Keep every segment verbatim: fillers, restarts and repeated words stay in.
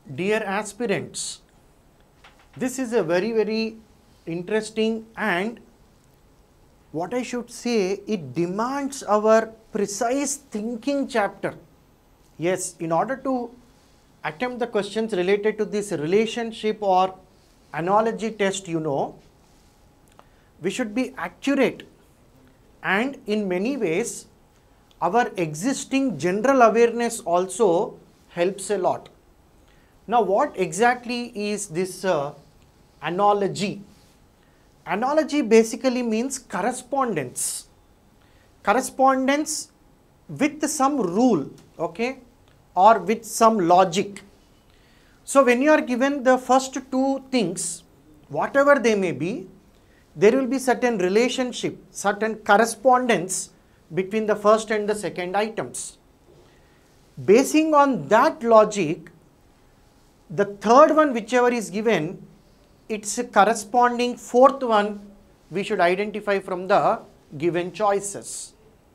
Dear aspirants, this is a very very interesting and what I should say, it demands our precise thinking chapter. Yes, in order to attempt the questions related to this relationship or analogy test, you know, we should be accurate, and in many ways our existing general awareness also helps a lot. Now, what exactly is this uh, analogy? Analogy basically means correspondence. Correspondence with some rule, okay, or with some logic. So, when you are given the first two things, whatever they may be, there will be certain relationship, certain correspondence between the first and the second items. Basing on that logic, the third one, whichever is given, it's a corresponding fourth one we should identify from the given choices.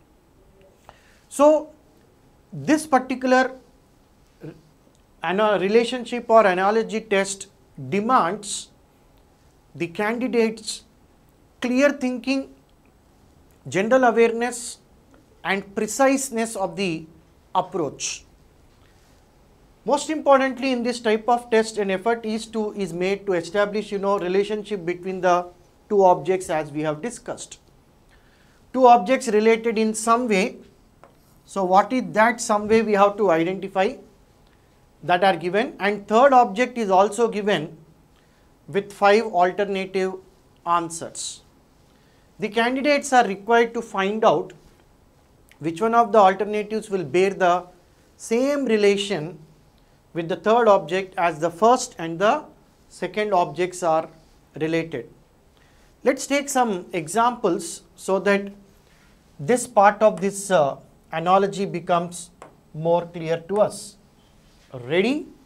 So, this particular relationship or analogy test demands the candidate's clear thinking, general awareness and preciseness of the approach. Most importantly, in this type of test, an effort is to is made to establish, you know, relationship between the two objects as we have discussed. Two objects related in some way. So, what is that some way we have to identify that are given, and third object is also given with five alternative answers. The candidates are required to find out which one of the alternatives will bear the same relation with the third object as the first and the second objects are related. Let's take some examples so that this part of this uh, analogy becomes more clear to us. Ready?